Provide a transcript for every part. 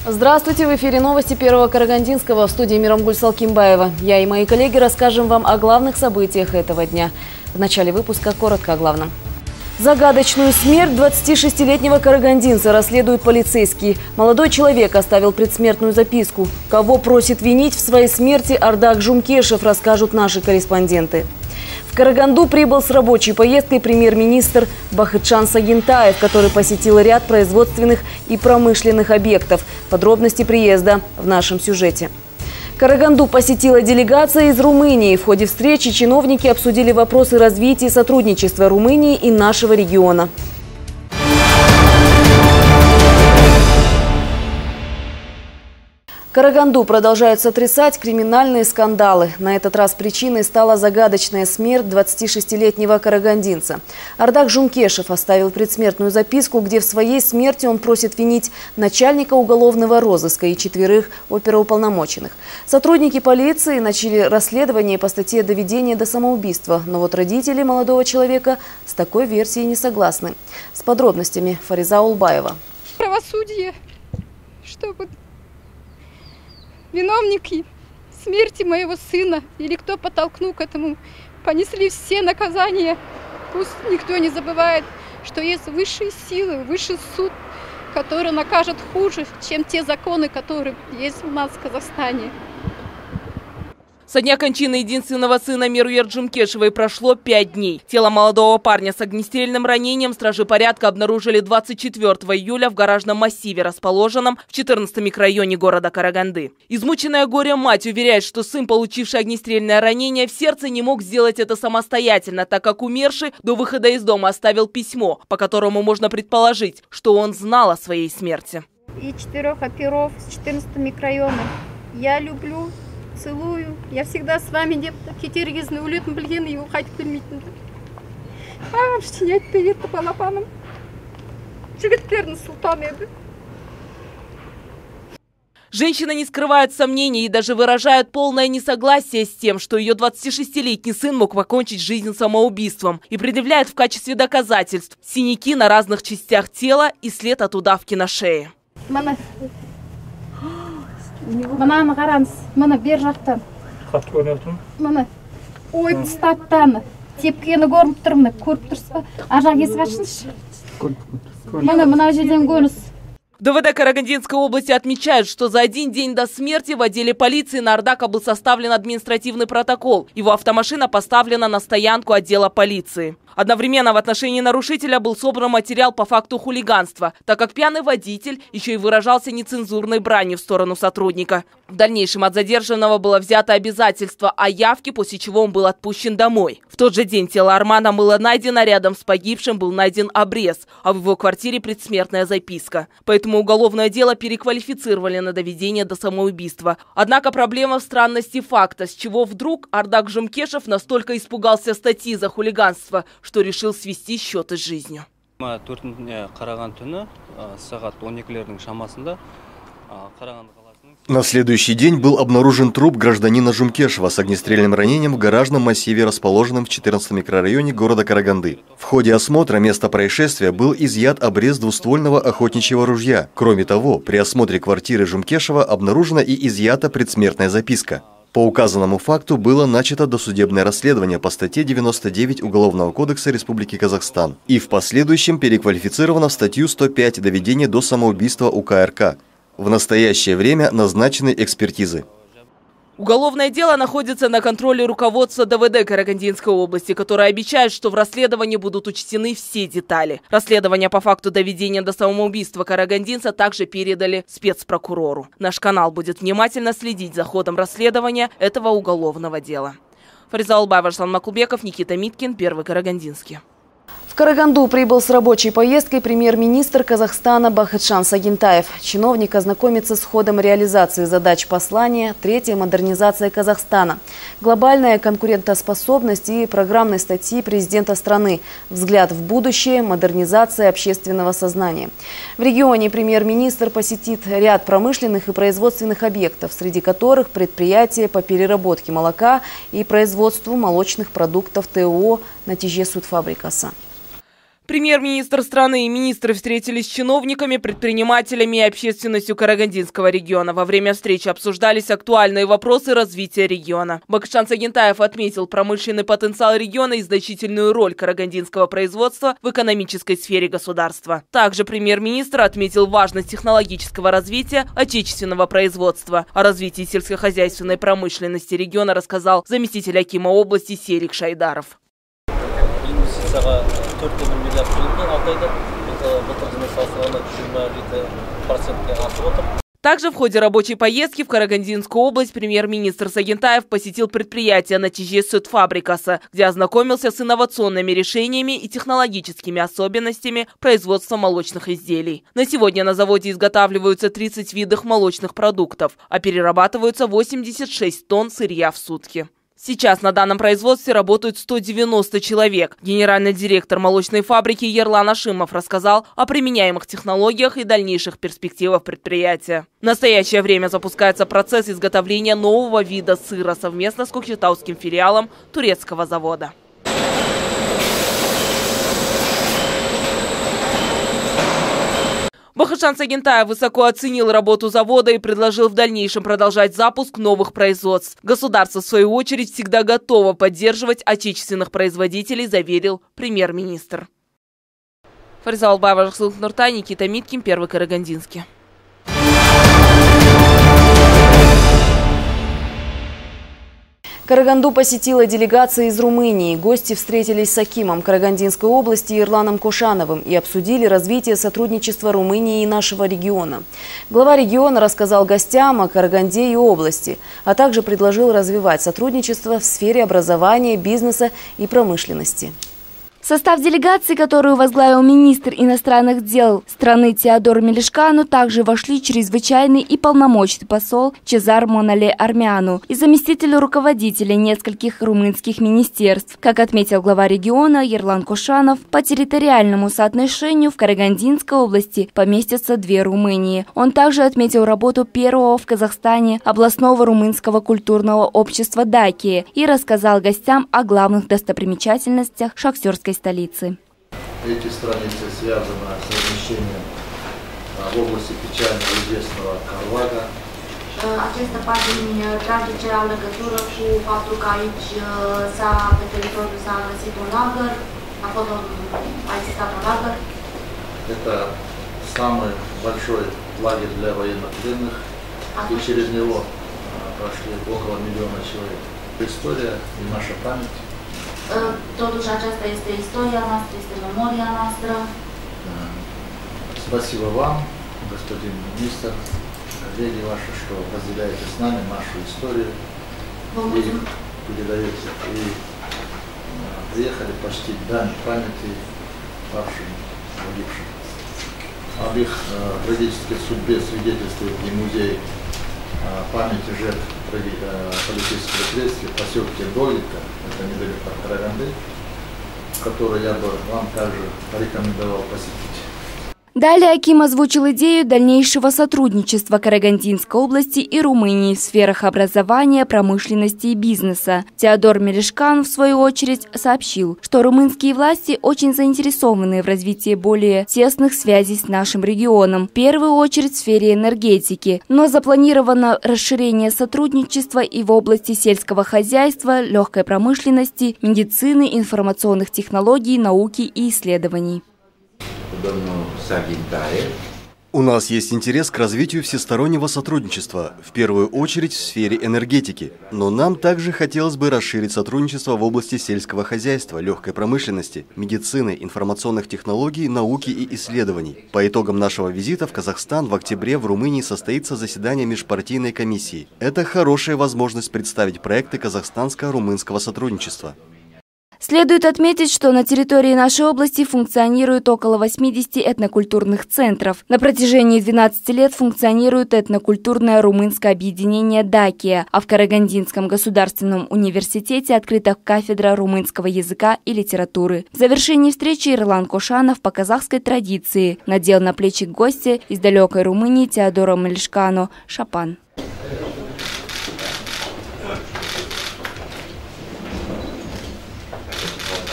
Здравствуйте! В эфире новости Первого Карагандинского, в студии Мирамгуль Салкимбаева. Я и мои коллеги расскажем вам о главных событиях этого дня. В начале выпуска коротко о главном. Загадочную смерть 26-летнего карагандинца расследуют полицейские. Молодой человек оставил предсмертную записку. Кого просит винить в своей смерти Ардак Жумкешев, расскажут наши корреспонденты. В Караганду прибыл с рабочей поездкой премьер-министр Бахытжан Сагинтаев, который посетил ряд производственных и промышленных объектов. Подробности приезда в нашем сюжете. Караганду посетила делегация из Румынии. В ходе встречи чиновники обсудили вопросы развития и сотрудничества Румынии и нашего региона. Караганду продолжают сотрясать криминальные скандалы. На этот раз причиной стала загадочная смерть 26-летнего карагандинца. Ардак Жумкешев оставил предсмертную записку, где в своей смерти он просит винить начальника уголовного розыска и 4 оперуполномоченных. Сотрудники полиции начали расследование по статье «Доведение до самоубийства». Но вот родители молодого человека с такой версией не согласны. С подробностями Фариза Улбаева. Правосудие, чтобы виновники смерти моего сына или кто подтолкнул к этому, понесли все наказания. Пусть никто не забывает, что есть высшие силы, высший суд, который накажет хуже, чем те законы, которые есть у нас в Казахстане. Со дня кончины единственного сына Меруер Джумкешевой прошло 5 дней. Тело молодого парня с огнестрельным ранением стражи порядка обнаружили 24 июля в гаражном массиве, расположенном в 14-м микрорайоне города Караганды. Измученная горем мать уверяет, что сын, получивший огнестрельное ранение в сердце, не мог сделать это самостоятельно, так как умерший до выхода из дома оставил письмо, по которому можно предположить, что он знал о своей смерти. И 4 оперов с 14 микрорайона. Я люблю, целую. Я всегда с вами деп кетергесін өлетін білген его қайтып келмейтін. Ештеңе айтпай кетті балапаным. Жігіттердің сұлтаны еді. Женщина не скрывает сомнений и даже выражает полное несогласие с тем, что ее 26-летний сын мог покончить жизнь самоубийством, и предъявляет в качестве доказательств синяки на разных частях тела и след от удавки на шее. Мынаны қараңыз, мына бер жақтан. Қатты көрініп тұрмын. Мына ой тастаттаны, тепкені көріп тұрмын, көріп тұрсыз ба? Ажақ есік ашыңызшы. Мына жерден көріңіз. В ДВД Карагандинской области отмечают, что за 1 день до смерти в отделе полиции на Ардака был составлен административный протокол. Его автомашина поставлена на стоянку отдела полиции. Одновременно в отношении нарушителя был собран материал по факту хулиганства, так как пьяный водитель еще и выражался нецензурной бранью в сторону сотрудника. В дальнейшем от задержанного было взято обязательство о явке, после чего он был отпущен домой. В тот же день тело Армана было найдено, рядом с погибшим был найден обрез, а в его квартире предсмертная записка. Поэтому уголовное дело переквалифицировали на доведение до самоубийства. Однако проблема в странности факта, с чего вдруг Ардак Жумкешев настолько испугался статьи за хулиганство, что решил свести счеты с жизнью. На следующий день был обнаружен труп гражданина Жумкешева с огнестрельным ранением в гаражном массиве, расположенном в 14-м микрорайоне города Караганды. В ходе осмотра места происшествия был изъят обрез двуствольного охотничьего ружья. Кроме того, при осмотре квартиры Жумкешева обнаружена и изъята предсмертная записка. По указанному факту было начато досудебное расследование по статье 99 Уголовного кодекса Республики Казахстан и в последующем переквалифицировано в статью 105 «Доведение до самоубийства УК РК». В настоящее время назначены экспертизы. Уголовное дело находится на контроле руководства ДВД Карагандинской области, которое обещает, что в расследовании будут учтены все детали. Расследование по факту доведения до самоубийства карагандинца также передали спецпрокурору. Наш канал будет внимательно следить за ходом расследования этого уголовного дела. Фариза Улбаева, Арслан Макулбеков, Никита Миткин, Первый Карагандинский. В Караганду прибыл с рабочей поездкой премьер-министр Казахстана Бахытжан Сагинтаев. Чиновник ознакомится с ходом реализации задач послания «Третья модернизация Казахстана», глобальная конкурентоспособность и программной статьи президента страны, взгляд в будущее, модернизация общественного сознания. В регионе премьер-министр посетит ряд промышленных и производственных объектов, среди которых предприятия по переработке молока и производству молочных продуктов ТО «Натиже Судфабрикаса». Премьер-министр страны и министры встретились с чиновниками, предпринимателями и общественностью Карагандинского региона. Во время встречи обсуждались актуальные вопросы развития региона. Бакытжан Сагентаев отметил промышленный потенциал региона и значительную роль карагандинского производства в экономической сфере государства. Также премьер-министр отметил важность технологического развития отечественного производства. О развитии сельскохозяйственной промышленности региона рассказал заместитель акима области Серик Шайдаров. Также в ходе рабочей поездки в Карагандинскую область премьер-министр Сагентаев посетил предприятие «Натиже Süt Fabrikası», где ознакомился с инновационными решениями и технологическими особенностями производства молочных изделий. На сегодня на заводе изготавливаются 30 видов молочных продуктов, а перерабатываются 86 тонн сырья в сутки. Сейчас на данном производстве работают 190 человек. Генеральный директор молочной фабрики Ерлан Ашимов рассказал о применяемых технологиях и дальнейших перспективах предприятия. В настоящее время запускается процесс изготовления нового вида сыра совместно с кокшетауским филиалом турецкого завода. Бакытжан Сагентаев высоко оценил работу завода и предложил в дальнейшем продолжать запуск новых производств. Государство, в свою очередь, всегда готово поддерживать отечественных производителей, заверил премьер-министр. Фариза Албаева, Жаксылык Нуртай, Никита Миткин, Первый Карагандинский. Караганду посетила делегация из Румынии. Гости встретились с акимом Карагандинской области Ерланом Кошановым и обсудили развитие сотрудничества Румынии и нашего региона. Глава региона рассказал гостям о Караганде и области, а также предложил развивать сотрудничество в сфере образования, бизнеса и промышленности. В состав делегации, которую возглавил министр иностранных дел страны Теодор Мелишкану, также вошли чрезвычайный и полномочный посол Чезар Монале Армяну и заместитель руководителя нескольких румынских министерств. Как отметил глава региона Ерлан Кошанов, по территориальному соотношению в Карагандинской области поместятся 2 Румынии. Он также отметил работу первого в Казахстане областного румынского культурного общества «Дакия» и рассказал гостям о главных достопримечательностях шахтерской столицы. Эти страницы связаны с размещением в области печально известного Карлага. Această pagină tragice au legătură cu faptul că aici pe teritoriul s-a găsit un lagăr, a existat un lagăr. Это самый большой лагерь для военнопленных, и через него прошли около 1 миллиона человек. История и наша память. Totuși aceasta este istoria noastră, este memoria noastră. Спасибо вам, господин министр, коллеги ваши, что разделяете с нами нашу историю и передаете. И приехали почтить дань памяти павшим, погибшим. Об их трагической судьбе свидетельствует и музей памяти жертв политического репрессии в поселке Долика, это недалеко от Караганды, который я бы вам также порекомендовал посетить. Далее аким озвучил идею дальнейшего сотрудничества Карагандинской области и Румынии в сферах образования, промышленности и бизнеса. Теодор Мелишкан, в свою очередь, сообщил, что румынские власти очень заинтересованы в развитии более тесных связей с нашим регионом, в первую очередь в сфере энергетики, но запланировано расширение сотрудничества и в области сельского хозяйства, легкой промышленности, медицины, информационных технологий, науки и исследований. У нас есть интерес к развитию всестороннего сотрудничества, в первую очередь в сфере энергетики. Но нам также хотелось бы расширить сотрудничество в области сельского хозяйства, легкой промышленности, медицины, информационных технологий, науки и исследований. По итогам нашего визита в Казахстан в октябре в Румынии состоится заседание межпартийной комиссии. Это хорошая возможность представить проекты казахстанско-румынского сотрудничества. Следует отметить, что на территории нашей области функционирует около 80 этнокультурных центров. На протяжении 12 лет функционирует этнокультурное румынское объединение «Дакия», а в Карагандинском государственном университете открыта кафедра румынского языка и литературы. В завершении встречи Ерлан Кошанов по казахской традиции надел на плечи гостя из далекой Румынии Теодора Мелишкану шапан.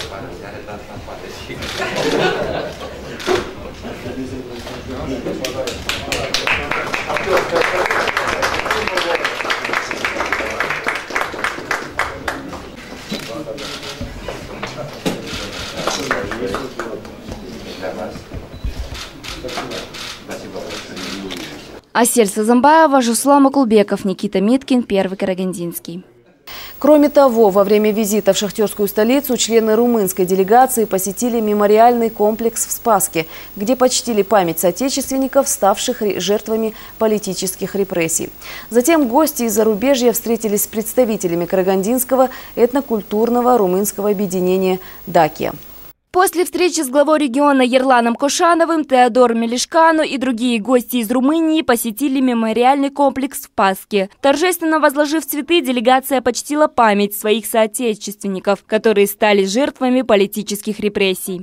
Асель Сазамбаева, Жусла Макулбеков, Никита Миткин, Первый Карагандинский. Кроме того, во время визита в шахтерскую столицу члены румынской делегации посетили мемориальный комплекс в Спаске, где почтили память соотечественников, ставших жертвами политических репрессий. Затем гости из зарубежья встретились с представителями Карагандинского этнокультурного румынского объединения «Дакия». После встречи с главой региона Ерланом Кошановым, Теодором Мелишкану и другие гости из Румынии посетили мемориальный комплекс в Паске. Торжественно возложив цветы, делегация почтила память своих соотечественников, которые стали жертвами политических репрессий.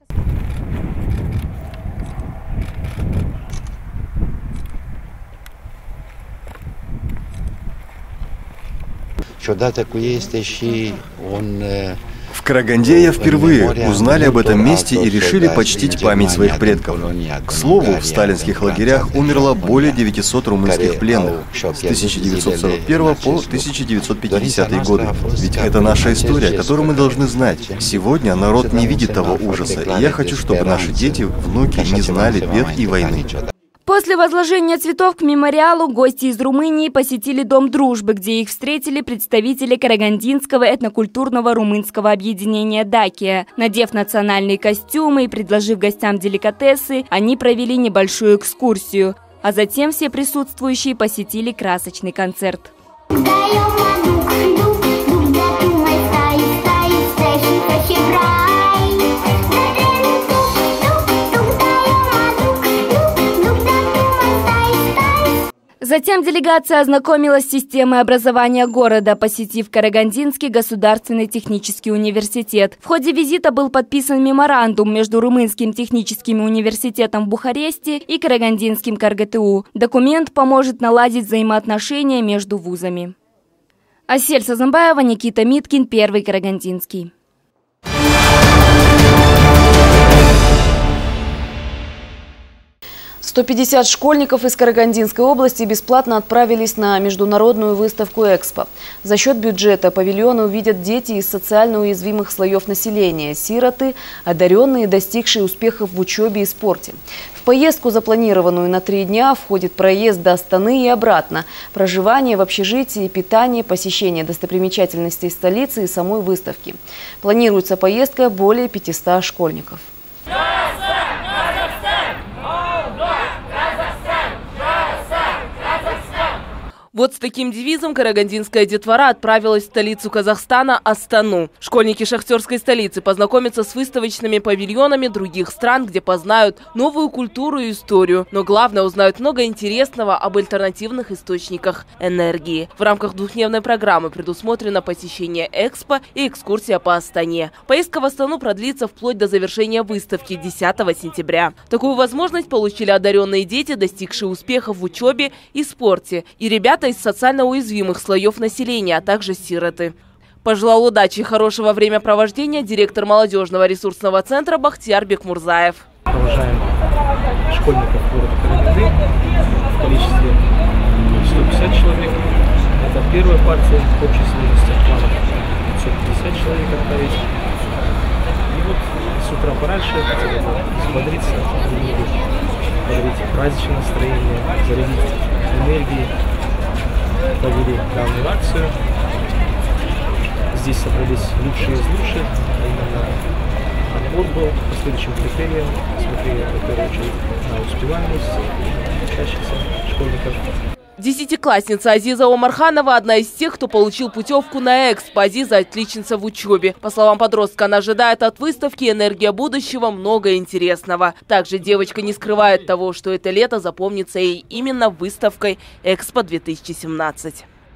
В Караганде я впервые узнали об этом месте и решили почтить память своих предков. К слову, в сталинских лагерях умерло более 900 румынских пленных с 1941 по 1950 годы. Ведь это наша история, которую мы должны знать. Сегодня народ не видит того ужаса, и я хочу, чтобы наши дети, внуки не знали бед и войны. После возложения цветов к мемориалу гости из Румынии посетили Дом дружбы, где их встретили представители Карагандинского этнокультурного румынского объединения «Дакия». Надев национальные костюмы и предложив гостям деликатесы, они провели небольшую экскурсию. А затем все присутствующие посетили красочный концерт. Затем делегация ознакомилась с системой образования города, посетив Карагандинский государственный технический университет. В ходе визита был подписан меморандум между Румынским техническим университетом в Бухаресте и Карагандинским КарГТУ. Документ поможет наладить взаимоотношения между вузами. Асель Сазамбаева, Никита Миткин, Первый Карагандинский. 150 школьников из Карагандинской области бесплатно отправились на международную выставку «Экспо». За счет бюджета павильона увидят дети из социально уязвимых слоев населения, сироты, одаренные, достигшие успехов в учебе и спорте. В поездку, запланированную на 3 дня, входит проезд до Астаны и обратно, проживание в общежитии, питание, посещение достопримечательностей столицы и самой выставки. Планируется поездка более 500 школьников. Вот с таким девизом карагандинская детвора отправилась в столицу Казахстана – Астану. Школьники шахтерской столицы познакомятся с выставочными павильонами других стран, где познают новую культуру и историю. Но главное, узнают много интересного об альтернативных источниках энергии. В рамках двухдневной программы предусмотрено посещение Экспо и экскурсия по Астане. Поездка в Астану продлится вплоть до завершения выставки 10 сентября. Такую возможность получили одаренные дети, достигшие успехов в учебе и спорте, и ребята из социально уязвимых слоев населения, а также сироты. Пожелал удачи и хорошего времяпровождения директор молодежного ресурсного центра Бахтияр Бекмурзаев. Провожаем школьников города Караганды в количестве 150 человек. Это первая партия, общей сложности в планах 550 человек отправить. И вот с утра пораньше хотели бы взбодриться, подарить праздничное настроение, зарядить энергией. Провели данную акцию. Здесь собрались лучшие из лучших. Именно отбор был по следующим критериям. Смотрели в первую очередь на успеваемость учащихся школьников. Десятиклассница Азиза Омарханова – одна из тех, кто получил путевку на Экспо. Азиза – отличница в учебе. По словам подростка, она ожидает от выставки «Энергия будущего» много интересного. Также девочка не скрывает того, что это лето запомнится ей именно выставкой «Экспо-2017».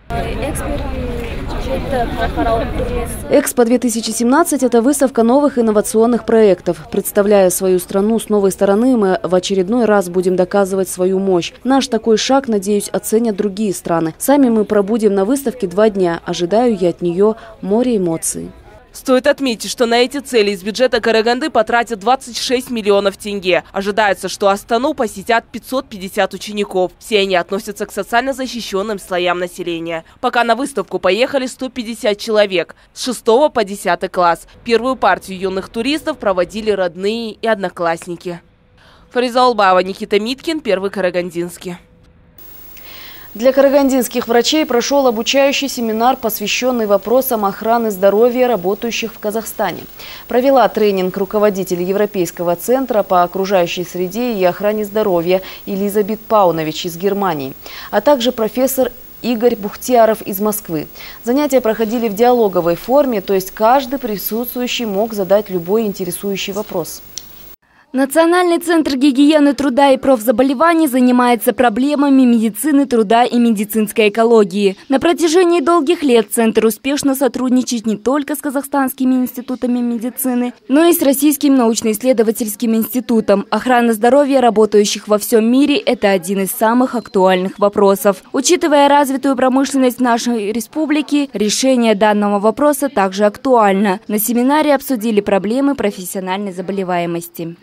Экспо-2017 – это выставка новых инновационных проектов. Представляя свою страну с новой стороны, мы в очередной раз будем доказывать свою мощь. Наш такой шаг, надеюсь, оценят другие страны. Сами мы пробудем на выставке 2 дня. Ожидаю я от нее море эмоций. Стоит отметить, что на эти цели из бюджета Караганды потратят 26 миллионов тенге. Ожидается, что Астану посетят 550 учеников. Все они относятся к социально защищенным слоям населения. Пока на выставку поехали 150 человек с 6 по 10 класс. Первую партию юных туристов проводили родные и одноклассники. Фариза Улбаева, Никита Миткин, Первый Карагандинский. Для карагандинских врачей прошел обучающий семинар, посвященный вопросам охраны здоровья работающих в Казахстане. Провела тренинг руководитель Европейского центра по окружающей среде и охране здоровья Элизабет Паунович из Германии, а также профессор Игорь Бухтияров из Москвы. Занятия проходили в диалоговой форме, то есть каждый присутствующий мог задать любой интересующий вопрос. Национальный центр гигиены труда и профзаболеваний занимается проблемами медицины труда и медицинской экологии. На протяжении долгих лет центр успешно сотрудничает не только с казахстанскими институтами медицины, но и с Российским научно-исследовательским институтом. Охрана здоровья работающих во всем мире – это один из самых актуальных вопросов. Учитывая развитую промышленность нашей республики, решение данного вопроса также актуально. На семинаре обсудили проблемы профессиональной заболеваемости.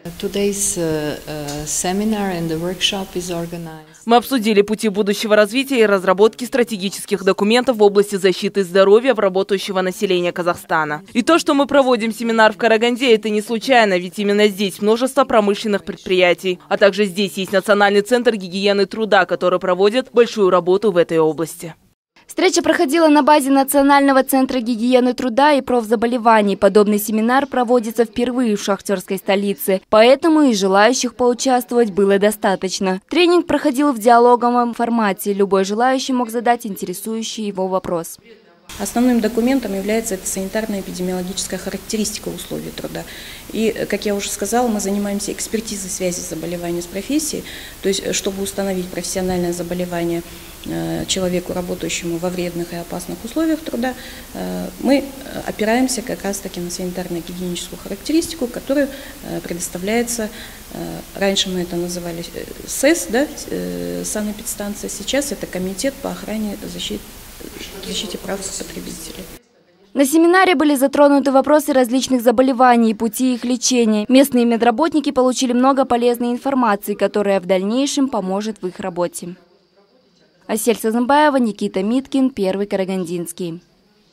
Мы обсудили пути будущего развития и разработки стратегических документов в области защиты здоровья работающего населения Казахстана. И то, что мы проводим семинар в Караганде, это не случайно, ведь именно здесь множество промышленных предприятий. А также здесь есть Национальный центр гигиены труда, который проводит большую работу в этой области. Встреча проходила на базе Национального центра гигиены труда и профзаболеваний. Подобный семинар проводится впервые в шахтерской столице, поэтому и желающих поучаствовать было достаточно. Тренинг проходил в диалоговом формате. Любой желающий мог задать интересующий его вопрос. Основным документом является санитарно-эпидемиологическая характеристика условий труда. И, как я уже сказала, мы занимаемся экспертизой связи заболевания с профессией, то есть, чтобы установить профессиональное заболевание человеку, работающему во вредных и опасных условиях труда, мы опираемся как раз-таки на санитарно-гигиеническую характеристику, которая предоставляется, раньше мы это называли СЭС, да, санэпидстанция, сейчас это Комитет по охране защите прав потребителей. На семинаре были затронуты вопросы различных заболеваний и пути их лечения. Местные медработники получили много полезной информации, которая в дальнейшем поможет в их работе. Асель Сазымбаева, Никита Миткин, Первый Карагандинский.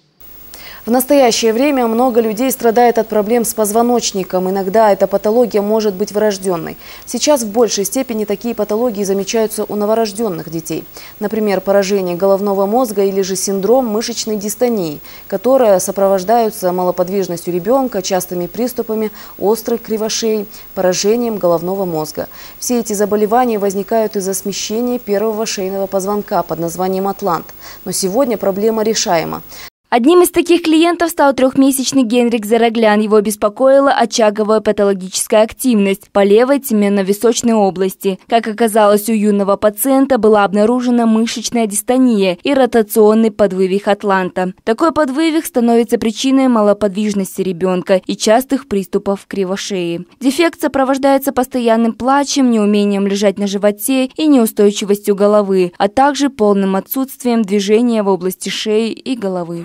В настоящее время много людей страдает от проблем с позвоночником. Иногда эта патология может быть врожденной. Сейчас в большей степени такие патологии замечаются у новорожденных детей. Например, поражение головного мозга или же синдром мышечной дистонии, которые сопровождаются малоподвижностью ребенка, частыми приступами острой кривошеи, поражением головного мозга. Все эти заболевания возникают из-за смещения первого шейного позвонка под названием атлант. Но сегодня проблема решаема. Одним из таких клиентов стал трехмесячный Генрик Зараглян. Его беспокоила очаговая патологическая активность по левой теменно-височной области. Как оказалось, у юного пациента была обнаружена мышечная дистония и ротационный подвывих атланта. Такой подвывих становится причиной малоподвижности ребенка и частых приступов кривошеи. Дефект сопровождается постоянным плачем, неумением лежать на животе и неустойчивостью головы, а также полным отсутствием движения в области шеи и головы.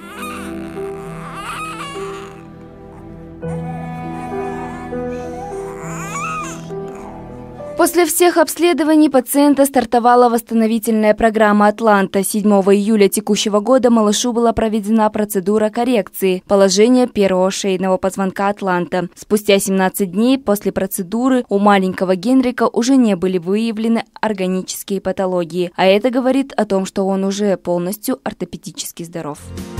После всех обследований пациента стартовала восстановительная программа «Атланта». 7 июля текущего года малышу была проведена процедура коррекции положения первого шейного позвонка «Атланта». Спустя 17 дней после процедуры у маленького Генрика уже не были выявлены органические патологии, а это говорит о том, что он уже полностью ортопедически здоров.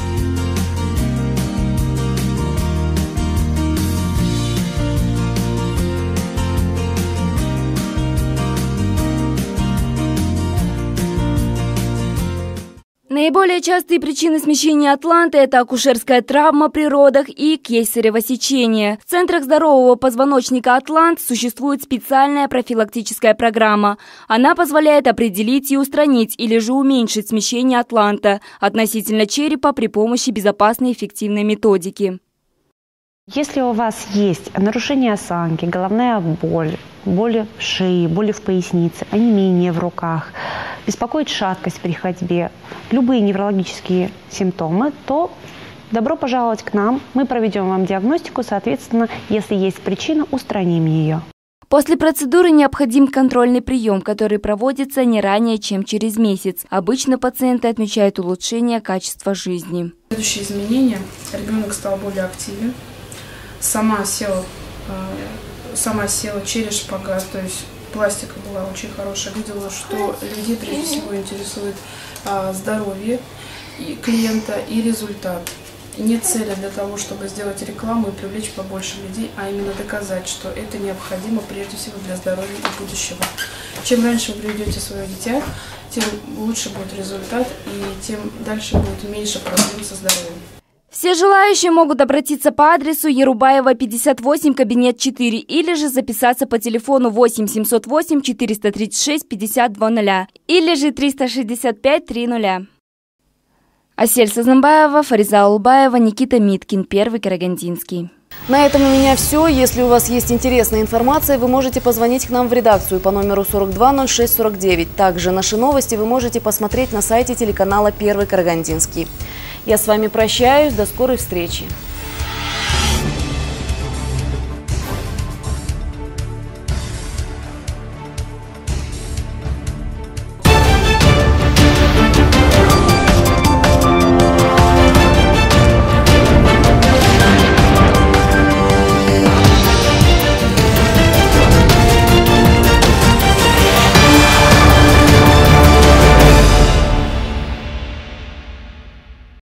Наиболее частые причины смещения атланта – это акушерская травма при родах и кесарево сечение. В центрах здорового позвоночника «Атлант» существует специальная профилактическая программа. Она позволяет определить и устранить или же уменьшить смещение атланта относительно черепа при помощи безопасной и эффективной методики. Если у вас есть нарушение осанки, головная боль, боли в шее, боли в пояснице, онемение в руках, беспокоит шаткость при ходьбе, любые неврологические симптомы, то Добро пожаловать к нам. Мы проведем вам диагностику, соответственно, если есть причина, устраним ее. После процедуры необходим контрольный прием, который проводится не ранее, чем через месяц. Обычно пациенты отмечают улучшение качества жизни. Следующие изменения. Ребенок стал более активен, сама села через шпагат, то есть пластика была очень хорошая. Видела, что людей прежде всего интересует здоровье и клиента и результат. Нет цели для того, чтобы сделать рекламу и привлечь побольше людей, а именно доказать, что это необходимо прежде всего для здоровья и будущего. Чем раньше вы приведете свое дитя, тем лучше будет результат и тем дальше будет меньше проблем со здоровьем. Все желающие могут обратиться по адресу Ерубаева, 58, кабинет 4, или же записаться по телефону 8 708 436 5200 или же 365 30. Асель Сазнамбаева, Фариза Улбаева, Никита Миткин, Первый Карагандинский. На этом у меня все. Если у вас есть интересная информация, вы можете позвонить к нам в редакцию по номеру 42 06 49. Также наши новости вы можете посмотреть на сайте телеканала Первый Карагандинский. Я с вами прощаюсь. До скорой встречи.